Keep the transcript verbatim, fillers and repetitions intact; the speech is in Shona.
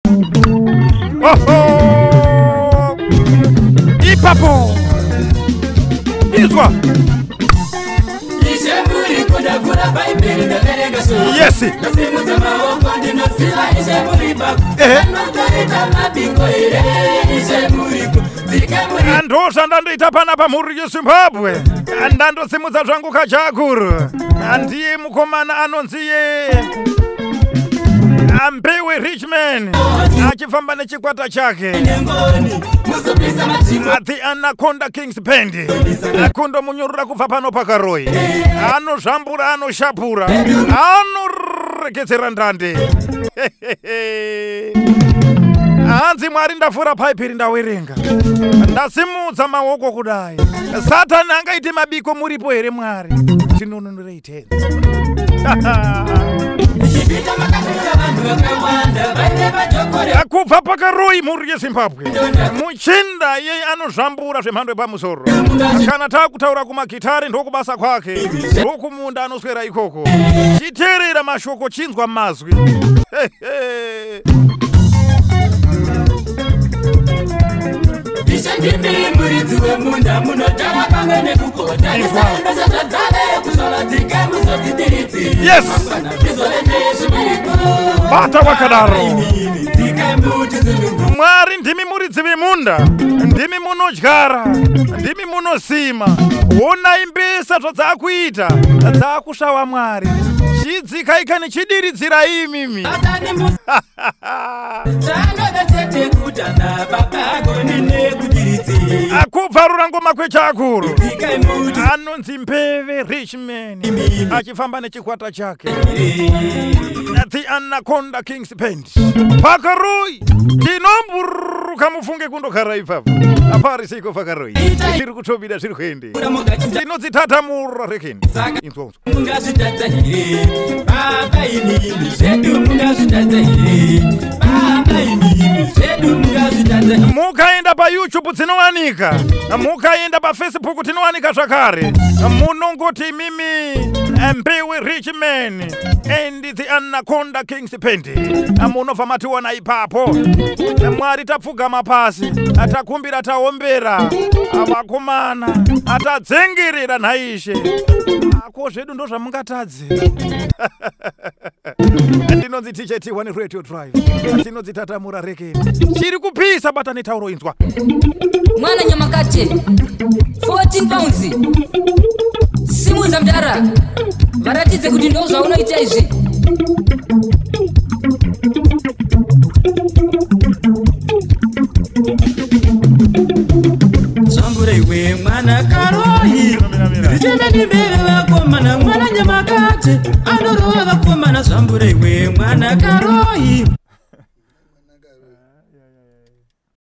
Oho! Ipapo! Izwa! Yes. Andosha ndandoita pana pamhuri yeZimbabwe. Ndandosimudza zvangu kajakuru. Ndiye mukomana anonziye Ambewe Richman achifamba nechikwata chake. The Anaconda Kings Band akundo munyurura kubva pano pakaroi. Anozvambura, anoshapura, anorekedzera ndande. Hanzi Mwari ndafura paipiri ndawerenga. Ndasimudza maoko kudai. Satani angaite mabiko muripo here Mwari. Tinononoreiteni. Akubva pakaroi mhuri yeZimbabwe. Muchinda yeye anozvambura zvemhando yepamusoro. Kana takutaura kumagitari ndokubasa kwake. Ndokumunda anoswera ikoko. Chiteerera mashoko chinzwa mazwi. Yes. Bata wakadaro. Mwari ndimi muridzi vemunda, ndimi munodyara, ndimi munosima. Onai mbesa zvadzakuita, dzakushawa Mwari. Chidzikaika nechidiridzira imimi. Akubva rurangoma kwechakuru. Anonzi Mbeve Richman achifamba nechikwata chake. The Anaconda Kings Band. Pakaroi tinomburuka mufunge kundogara ipapo. Apari siko pakaroi. Tiri kutobida zviri kuende. Tinodzitatamura rekeni. Inzwa. Mukaenda pa YouTube dzinowanika, mukaenda pa Facebook dzinowanika zvakare. Munongoti mimi Mbewe Richman and the Anaconda Kings Band. Munobva mationa ipapo. Mwari tapfugama pasi, atakumbira taombera, avakomana, atadzengerera nhaishe. Ako zvedu ndo zvamungatadze. Ndinonzi T T one Radio Drive. Ndinonzi tatamura rekeni. Chiri kupisa bata netauro inzwa. Mwana Nyamakate fourteen pounds. Simu za mdara. Varatidze kuti ndo zvaunoita izvi. Zamburewe mwana Karoi. Richena ni mbele vakomana mwana Nyamakate. Andorova vakomana Zamburewe mwana Karoi.